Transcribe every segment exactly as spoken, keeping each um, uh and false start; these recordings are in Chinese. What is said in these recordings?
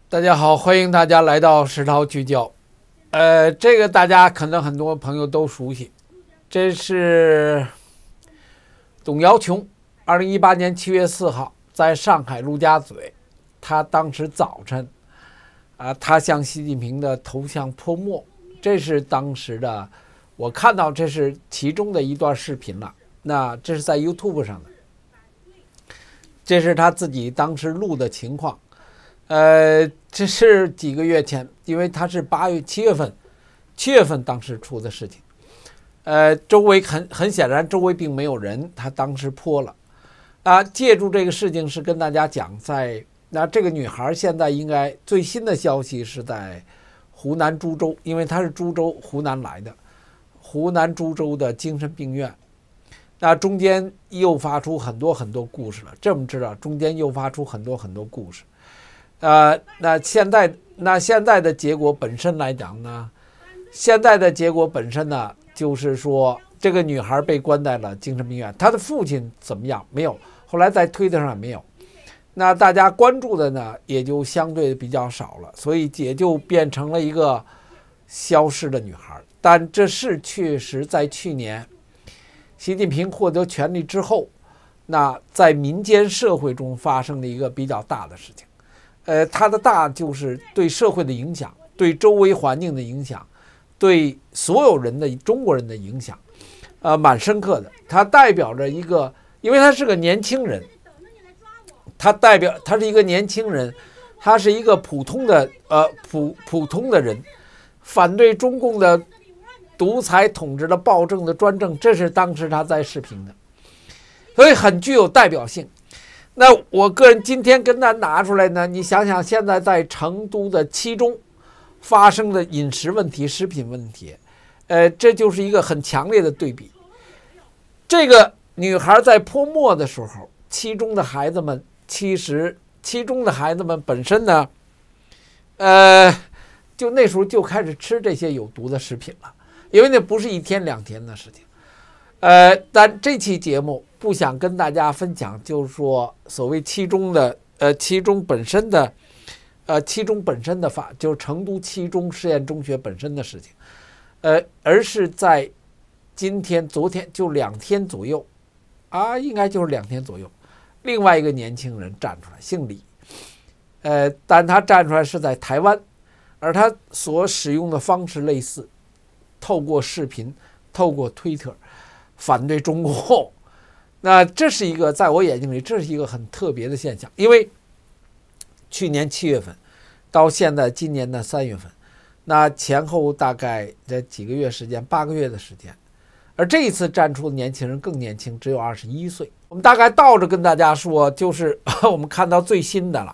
大家好，欢迎大家来到石涛聚焦。呃，这个大家可能很多朋友都熟悉，这是董瑶琼，二零一八年七月四号在上海陆家嘴，他当时早晨啊，他向习近平的头像泼墨，这是当时的，我看到这是其中的一段视频了。那这是在 YouTube 上的，这是他自己当时录的情况。呃，这是几个月前，因为他是八月、七月份，七月份当时出的事情。呃，周围很很显然，周围并没有人，他当时泼了。啊，借助这个事情是跟大家讲，在那这个女孩现在应该最新的消息是在湖南株洲，因为她是株洲湖南来的，湖南株洲的精神病院。那中间诱发出很多很多故事了，这么知道，中间诱发出很多很多故事。呃，那现在那现在的结果本身来讲呢，现在的结果本身呢，就是说这个女孩被关在了精神病院，她的父亲怎么样？没有，后来在推特上没有。那大家关注的呢，也就相对比较少了，所以也就变成了一个消失的女孩。但这是确实在去年习近平获得权力之后，那在民间社会中发生了一个比较大的事情。呃，它的大就是对社会的影响，对周围环境的影响，对所有人的中国人的影响，呃，蛮深刻的。它代表着一个，因为他是个年轻人，他代表他是一个年轻人，他是一个普通的呃普普通的人，反对中共的独裁统治的暴政的专政，这是当时他在视频的，所以很具有代表性。那我个人今天跟他拿出来呢，你想想现在在成都的七中发生的饮食问题、食品问题，呃，这就是一个很强烈的对比。这个女孩在泼墨的时候，七中的孩子们，其实七中的孩子们本身呢，呃，就那时候就开始吃这些有毒的食品了，因为那不是一天两天的事情。呃，但这期节目不想跟大家分享，就是说所谓七中的呃七中本身的呃七中本身的法，就是成都七中实验中学本身的事情，呃，而是在今天、昨天就两天左右啊，应该就是两天左右，另外一个年轻人站出来，姓李，呃，但他站出来是在台湾，而他所使用的方式类似，透过视频，透过推特。反对中共，那这是一个在我眼睛里，这是一个很特别的现象。因为去年七月份到现在今年的三月份，那前后大概这几个月时间，八个月的时间，而这一次站出的年轻人更年轻，只有二十一岁。我们大概倒着跟大家说，就是我们看到最新的了，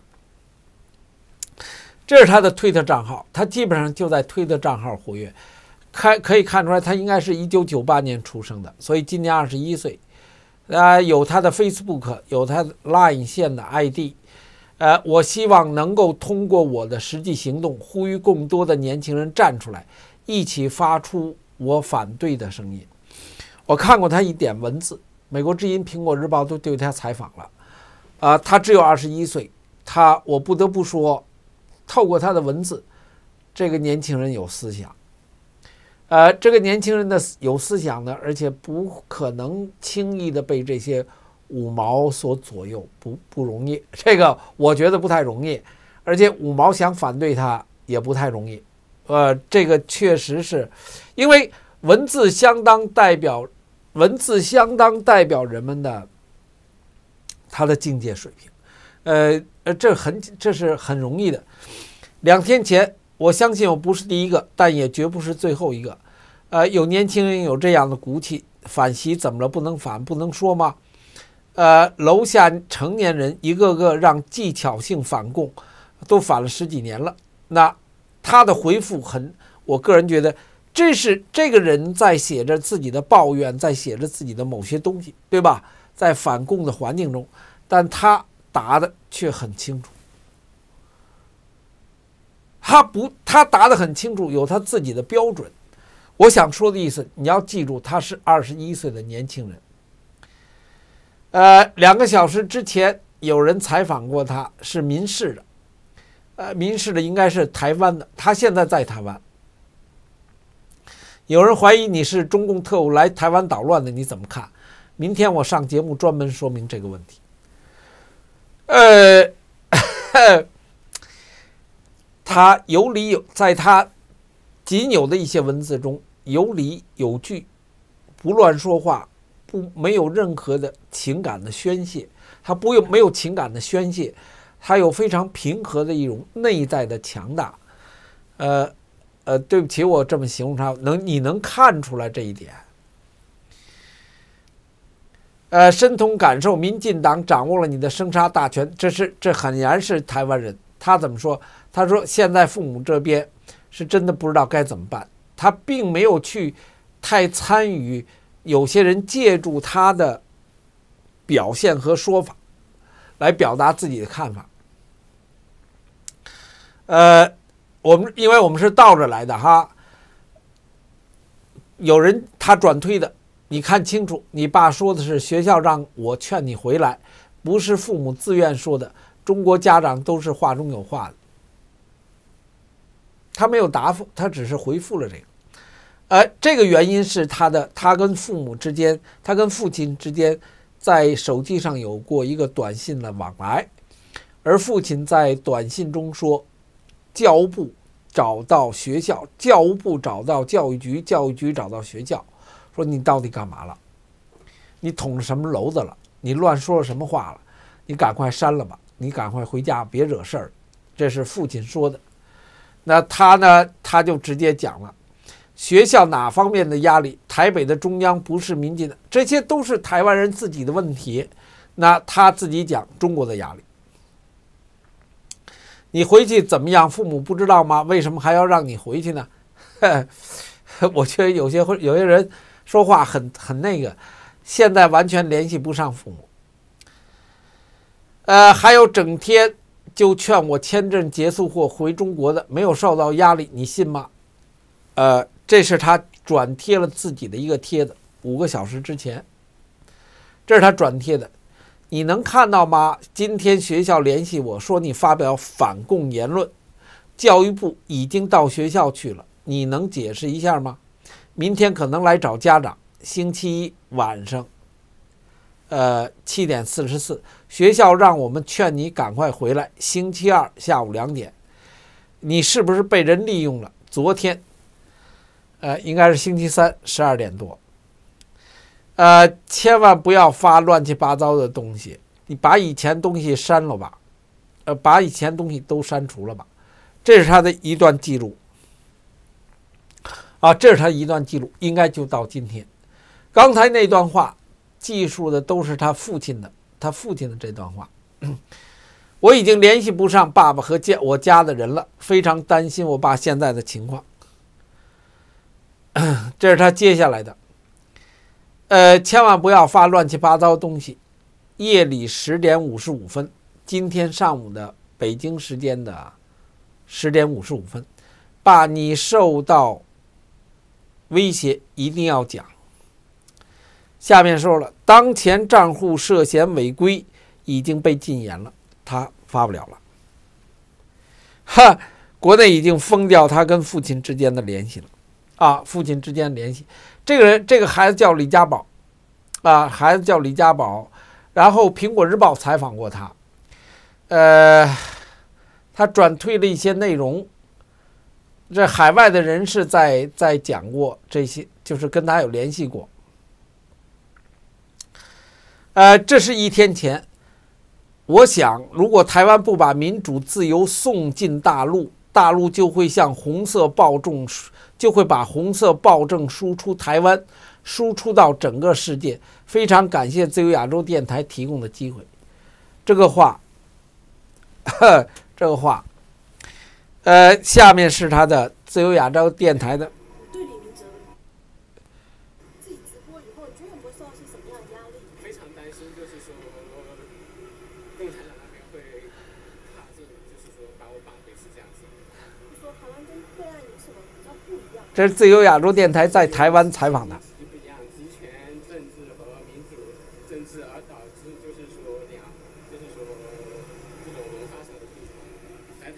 这是他的推特账号，他基本上就在推特账号活跃。看可以看出来，他应该是一九九八年出生的，所以今年二十一岁。呃，有他的 Facebook， 有他 Line 线的 I D。呃，我希望能够通过我的实际行动，呼吁更多的年轻人站出来，一起发出我反对的声音。我看过他一点文字，美国之音、苹果日报都对他采访了。啊、呃，他只有二十一岁，他我不得不说，透过他的文字，这个年轻人有思想。呃，这个年轻人的有思想呢，而且不可能轻易的被这些五毛所左右，不不容易。这个我觉得不太容易，而且五毛想反对他也不太容易。呃，这个确实是，因为文字相当代表，文字相当代表人们的他的境界水平。呃呃，这很这是很容易的。两天前。我相信我不是第一个，但也绝不是最后一个。呃，有年轻人有这样的骨气，反习怎么了？不能反，不能说吗？呃，楼下成年人一个个让技巧性反共，都反了十几年了。那他的回复很，我个人觉得，这是这个人在写着自己的抱怨，在写着自己的某些东西，对吧？在反共的环境中，但他答的却很清楚。他不，他答得很清楚，有他自己的标准。我想说的意思，你要记住，他是二十一岁的年轻人。呃，两个小时之前有人采访过他，是民视的。 呃，民事的应该是台湾的，他现在在台湾。有人怀疑你是中共特务来台湾捣乱的，你怎么看？明天我上节目专门说明这个问题。呃，他有理有，在他仅有的一些文字中有理有据，不乱说话，不没有任何的情感的宣泄，他不有没有情感的宣泄，他有非常平和的一种内在的强大。呃呃，对不起，我这么形容他，能你能看出来这一点。呃，深同感受，民进党掌握了你的生杀大权，这是这很然是台湾人。他怎么说？他说现在父母这边是真的不知道该怎么办，他并没有去太参与，有些人借助他的表现和说法来表达自己的看法。呃，我们因为我们是倒着来的哈，有人他转推的。你看清楚，你爸说的是学校让我劝你回来，不是父母自愿说的。中国家长都是话中有话的。他没有答复，他只是回复了这个。呃，这个原因是他的，他跟父母之间，他跟父亲之间，在手机上有过一个短信的往来，而父亲在短信中说，教务部找到学校，教务部找到教育局，教育局找到学校。说你到底干嘛了？你捅了什么娄子了？你乱说了什么话了？你赶快删了吧！你赶快回家，别惹事儿。这是父亲说的。那他呢？他就直接讲了，学校哪方面的压力？台北的中央不是民进的，这些都是台湾人自己的问题。那他自己讲中国的压力。你回去怎么样？父母不知道吗？为什么还要让你回去呢？我觉得有些会有些人。说话很很那个，现在完全联系不上父母。呃，还有整天就劝我签证结束或回中国的，没有受到压力，你信吗？呃，这是他转贴了自己的一个帖子，五个小时之前，这是他转贴的，你能看到吗？今天学校联系我说你发表反共言论，教育部已经到学校去了，你能解释一下吗？明天可能来找家长。星期一晚上，呃，七点四十四，学校让我们劝你赶快回来。星期二下午两点，你是不是被人利用了？昨天，呃，应该是星期三十二点多，呃，千万不要发乱七八糟的东西，你把以前东西删了吧，呃，把以前东西都删除了吧。这是他的一段记录。啊，这是他一段记录，应该就到今天。刚才那段话记述的都是他父亲的，他父亲的这段话。我已经联系不上爸爸和家我家的人了，非常担心我爸现在的情况。这是他接下来的。呃，千万不要发乱七八糟的东西。夜里十点五十五分，今天上午的北京时间的十点五十五分，爸，你受到威胁一定要讲。下面说了，当前账户涉嫌违规，已经被禁言了，他发不了了。哈，国内已经封掉他跟父亲之间的联系了。啊，父亲之间的联系，这个人，这个孩子叫李家宝，啊，孩子叫李家宝。然后《苹果日报》采访过他，呃，他转推了一些内容。这海外的人士在在讲过这些，就是跟他有联系过。呃，这是一天前。我想，如果台湾不把民主自由送进大陆，大陆就会向红色暴政，就会把红色暴政输出台湾，输出到整个世界。非常感谢自由亚洲电台提供的机会。这个话，呵这个话。呃，下面是他的自由亚洲电台的。对李明哲自己直播以后，觉得有没有受到些什么样的压力？非常担心，就是说共产党那边会怕这种，就是说把我绑回是这样子。就说台湾跟对岸有什么比较不一样？这是自由亚洲电台在台湾采访的。 不一样，集权政治和民主政治，而导致就是说两，就是说这种文化上的不同。在台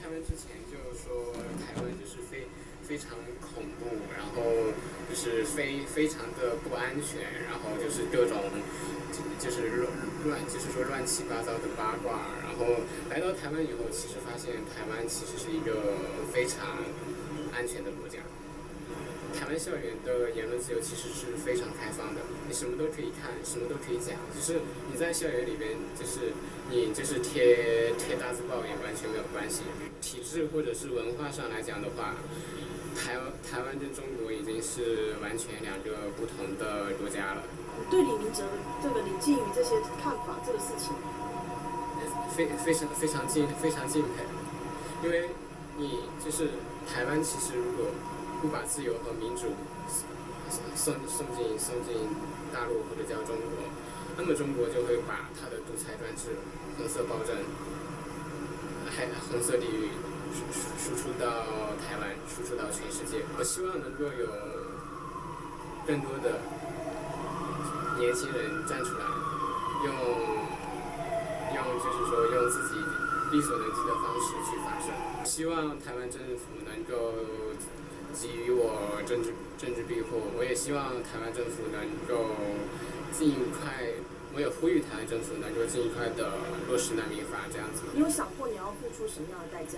台湾之前就说台湾就是非非常恐怖，然后就是非非常的不安全，然后就是各种就是乱乱就是说乱七八糟的八卦。然后来到台湾以后，其实发现台湾其实是一个非常安全的国家。台湾校园的言论自由其实是非常开放的，你什么都可以看，什么都可以讲，就是你在校园里边，就是你就是贴贴大字报也完全没有关系。体制或者是文化上来讲的话，台湾台湾跟中国已经是完全两个不同的国家了。 对李明哲这个李靖宇这些看法，这个事情， 非非常非常敬非常敬佩，因为你就是台湾其实如果不把自由和民主送送进送进大陆或者叫中国，那么中国就会把它的独裁专制、红色暴政、还红色地域输输出到台湾，输出到全世界。我希望能够有更多的年轻人站出来，用用就是说用自己力所能及的方式去发声。希望台湾政府能够给予我政治政治庇护，我也希望台湾政府能够尽快，我也呼吁台湾政府能够尽快的落实难民法这样子。 你有想过你要付出什么样的代价？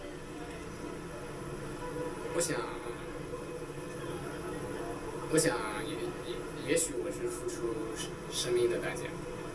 我想，我想也也也许我是付出生命的代价。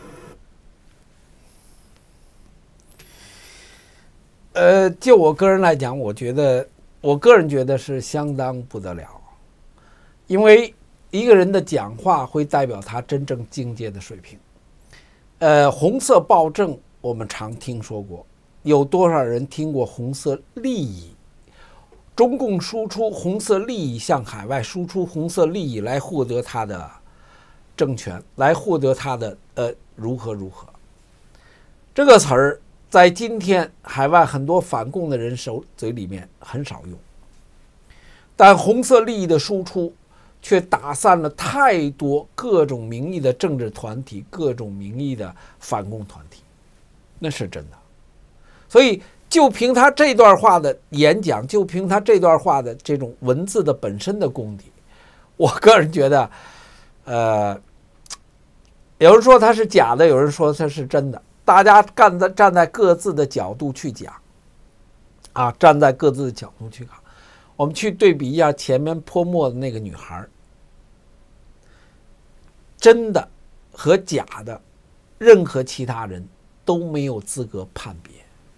呃，就我个人来讲，我觉得。我个人觉得是相当不得了，因为一个人的讲话会代表他真正境界的水平。呃，红色暴政我们常听说过，有多少人听过红色利益？中共输出红色利益向海外输出红色利益来获得他的政权，来获得他的呃如何如何。这个词儿。在今天，海外很多反共的人手嘴里面很少用，但红色利益的输出却打散了太多各种名义的政治团体、各种名义的反共团体，那是真的。所以，就凭他这段话的演讲，就凭他这段话的这种文字的本身的功底，我个人觉得，呃，有人说他是假的，有人说他是真的。大家站在站在各自的角度去讲，啊，站在各自的角度去看，我们去对比一下前面泼墨的那个女孩，真的和假的，任何其他人都没有资格判别。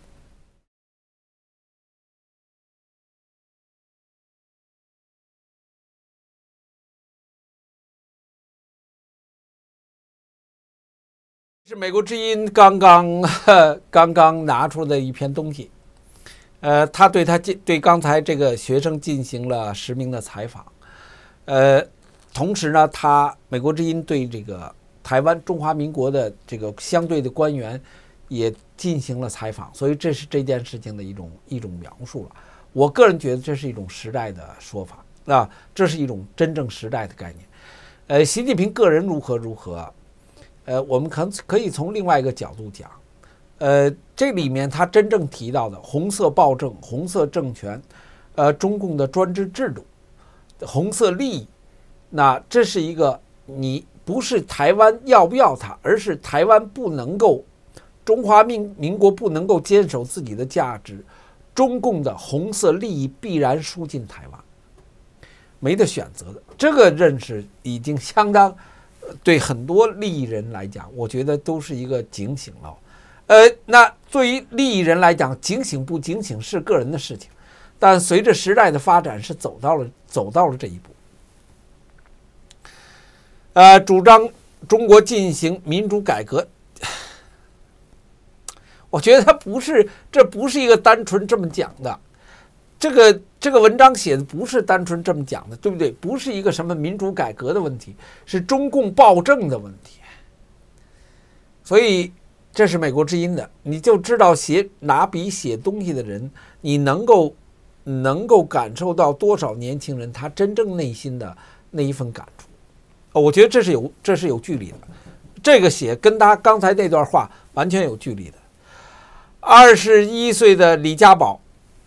是美国之音刚刚刚刚拿出的一篇东西，呃，他对他对刚才这个学生进行了实名的采访，呃，同时呢，他美国之音对这个台湾中华民国的这个相对的官员也进行了采访，所以这是这件事情的一种一种描述了。我个人觉得这是一种时代的说法啊，这是一种真正时代的概念。呃，习近平个人如何如何。呃，我们可能可以从另外一个角度讲，呃，这里面他真正提到的红色暴政、红色政权，呃，中共的专制制度、红色利益，那这是一个你不是台湾要不要它，而是台湾不能够，中华民民国不能够坚守自己的价值，中共的红色利益必然输进台湾，没得选择的。这个认识已经相当。对很多利益人来讲，我觉得都是一个警醒了。呃，那对于利益人来讲，警醒不警醒是个人的事情，但随着时代的发展，是走到了走到了这一步。呃，主张中国进行民主改革，我觉得他不是，这不是一个单纯这么讲的。这个这个文章写的不是单纯这么讲的，对不对？不是一个什么民主改革的问题，是中共暴政的问题。所以这是美国之音的，你就知道写拿笔写东西的人，你能够能够感受到多少年轻人他真正内心的那一份感触。我觉得这是有这是有距离的，这个写跟他刚才那段话完全有距离的。二十一岁的李家宝。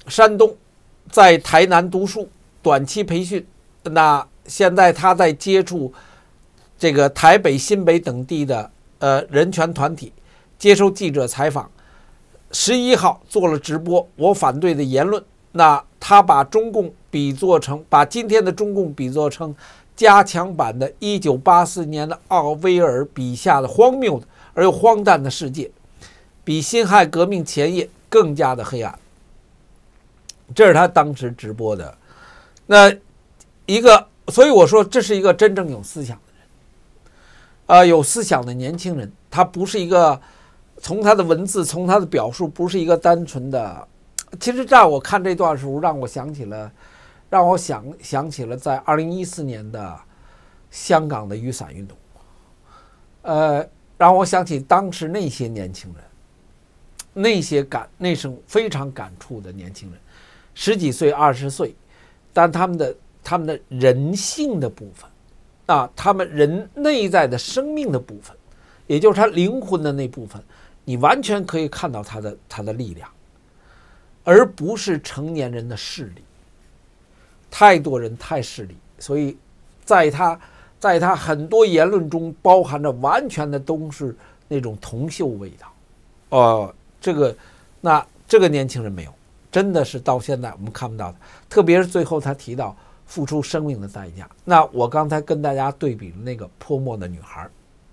山东，在台南读书，短期培训。那现在他在接触这个台北、新北等地的呃人权团体，接受记者采访。十一号做了直播，我反对的言论。那他把中共比作成，把今天的中共比作成加强版的一九八四年的奥威尔笔下的荒谬的而又荒诞的世界，比辛亥革命前夜更加的黑暗。这是他当时直播的。那一个，所以我说这是一个真正有思想的人，呃，有思想的年轻人。他不是一个，从他的文字，从他的表述，不是一个单纯的。其实让我看这段时候，让我想起了，让我想想起了在二零一四年的香港的雨伞运动，呃，让我想起当时那些年轻人，那些感那种非常感触的年轻人，十几岁、二十岁，但他们的他们的人性的部分，啊，他们人内在的生命的部分，也就是他灵魂的那部分，你完全可以看到他的他的力量。而不是成年人的势力，太多人太势利，所以在他在他很多言论中包含着完全的都是那种铜锈味道。哦、呃，这个那这个年轻人没有，真的是到现在我们看不到的。特别是最后他提到付出生命的代价，那我刚才跟大家对比了那个泼墨的女孩。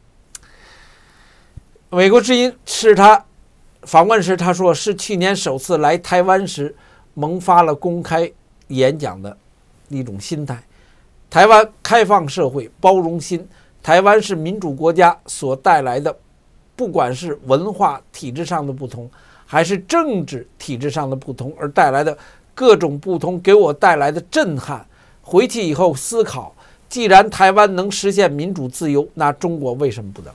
美国之音是他。访问时他说是去年首次来台湾时萌发了公开演讲的一种心态。台湾开放社会，包容心，台湾是民主国家所带来的，不管是文化体制上的不同，还是政治体制上的不同而带来的各种不同，给我带来的震撼。回去以后思考，既然台湾能实现民主自由，那中国为什么不能？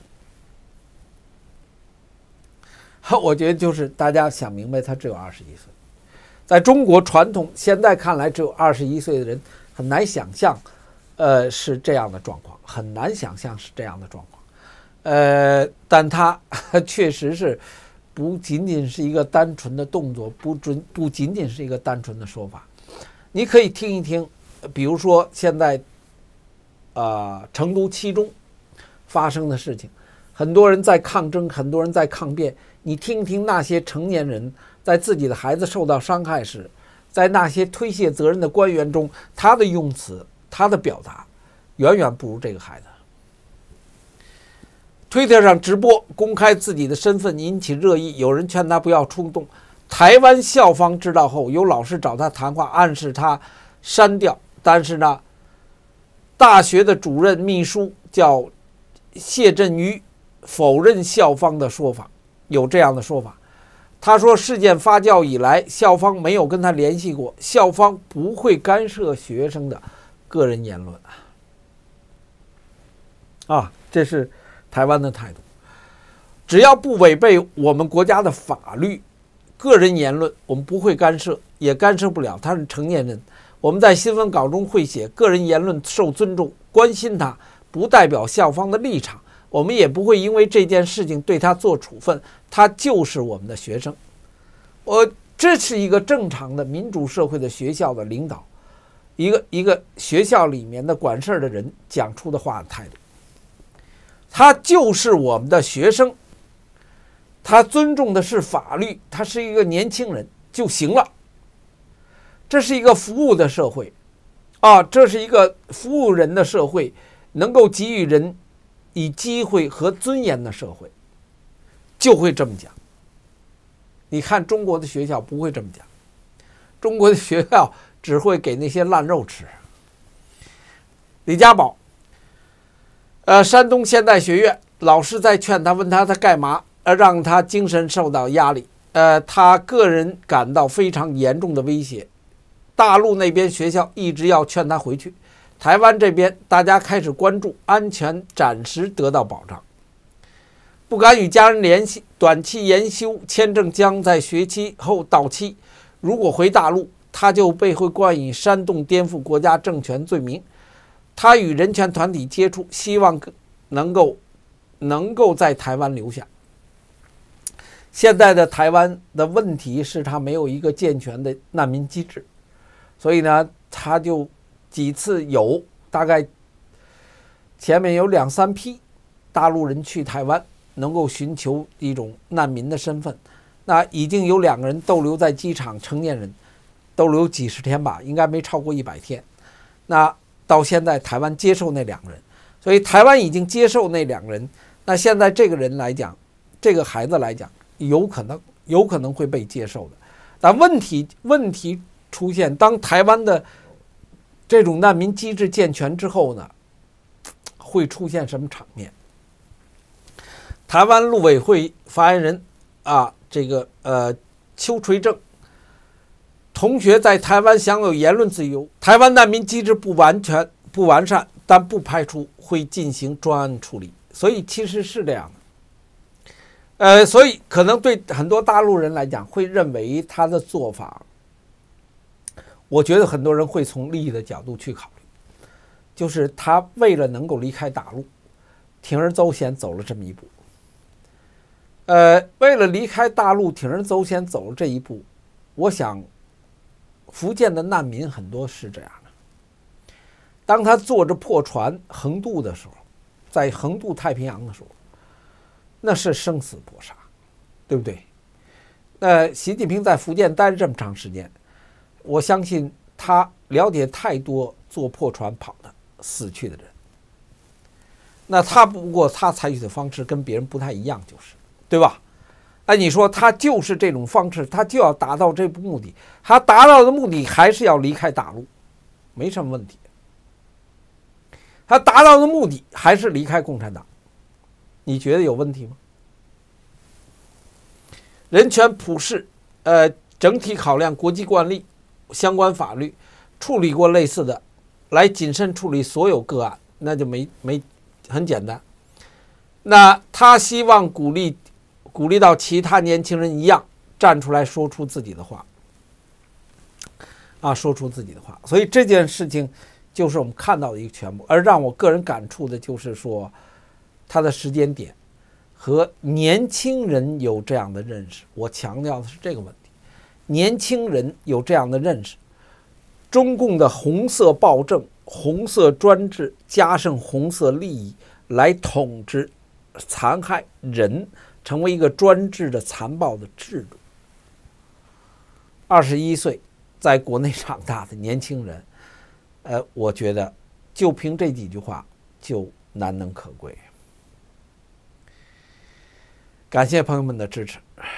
我觉得就是大家想明白，他只有二十一岁，在中国传统现在看来，只有二十一岁的人很难想象，呃，是这样的状况，很难想象是这样的状况，呃，但他确实是不仅仅是一个单纯的动作，不准不仅仅是一个单纯的说法。你可以听一听，比如说现在，呃，成都七中发生的事情，很多人在抗争，很多人在抗辩。你听听那些成年人在自己的孩子受到伤害时，在那些推卸责任的官员中，他的用词，他的表达，远远不如这个孩子。推特上直播公开自己的身份引起热议，有人劝他不要冲动。台湾校方知道后，有老师找他谈话，暗示他删掉。但是呢，大学的主任秘书叫谢振宇否认校方的说法。有这样的说法，他说事件发酵以来，校方没有跟他联系过，校方不会干涉学生的个人言论。啊，这是台湾的态度，只要不违背我们国家的法律，个人言论我们不会干涉，也干涉不了，他是成年人。我们在新闻稿中会写，个人言论受尊重，关心他，不代表校方的立场。我们也不会因为这件事情对他做处分，他就是我们的学生。我这是一个正常的民主社会的学校的领导，一个一个学校里面的管事儿的人讲出的话的态度。他就是我们的学生，他尊重的是法律，他是一个年轻人就行了。这是一个服务的社会啊，这是一个服务人的社会，能够给予人以机会和尊严的社会，就会这么讲。你看中国的学校不会这么讲，中国的学校只会给那些烂肉吃。李家宝，呃，山东现代学院老师在劝他，问他他干嘛，呃，让他精神受到压力，呃，他个人感到非常严重的威胁。大陆那边学校一直要劝他回去。台湾这边大家开始关注安全，暂时得到保障，不敢与家人联系，短期研修签证将在学期后到期。如果回大陆，他就被会冠以煽动颠覆国家政权罪名。他与人权团体接触，希望能够能够在台湾留下。 现在的台湾的问题是它没有一个健全的难民机制，所以呢，他就几次有大概前面有两三批大陆人去台湾，能够寻求一种难民的身份。那已经有两个人逗留在机场，成年人逗留几十天吧，应该没超过一百天。那到现在台湾接受那两个人，所以台湾已经接受那两个人。那现在这个人来讲，这个孩子来讲，有可能有可能会被接受的。但问题问题出现，当台湾的这种难民机制健全之后呢，会出现什么场面？台湾陆委会发言人啊，这个呃邱垂正同学在台湾享有言论自由，台湾难民机制不完全不完善，但不排除会进行专案处理。所以其实是这样的，呃，所以可能对很多大陆人来讲，会认为他的做法，我觉得很多人会从利益的角度去考虑，就是他为了能够离开大陆，铤而走险走了这么一步。呃，为了离开大陆，铤而走险走了这一步，我想，福建的难民很多是这样的。当他坐着破船横渡的时候，在横渡太平洋的时候，那是生死搏杀，对不对？那习近平在福建待了这么长时间，我相信他了解太多坐破船跑的死去的人。那他不过他采取的方式跟别人不太一样，就是对吧？哎，你说他就是这种方式，他就要达到这个目的，他达到的目的还是要离开大陆，没什么问题。他达到的目的还是离开共产党，你觉得有问题吗？人权普世，呃，整体考量国际惯例、相关法律，处理过类似的，来谨慎处理所有个案，那就没没很简单。那他希望鼓励鼓励到其他年轻人一样站出来说出自己的话，啊，说出自己的话。所以这件事情就是我们看到的一个全部。而让我个人感触的就是说，他的时间点和年轻人有这样的认识。我强调的是这个问题，年轻人有这样的认识，中共的红色暴政、红色专制加上红色利益来统治、残害人，成为一个专制的残暴的制度。二十一岁在国内长大的年轻人，呃，我觉得就凭这几句话就难能可贵。感谢朋友们的支持。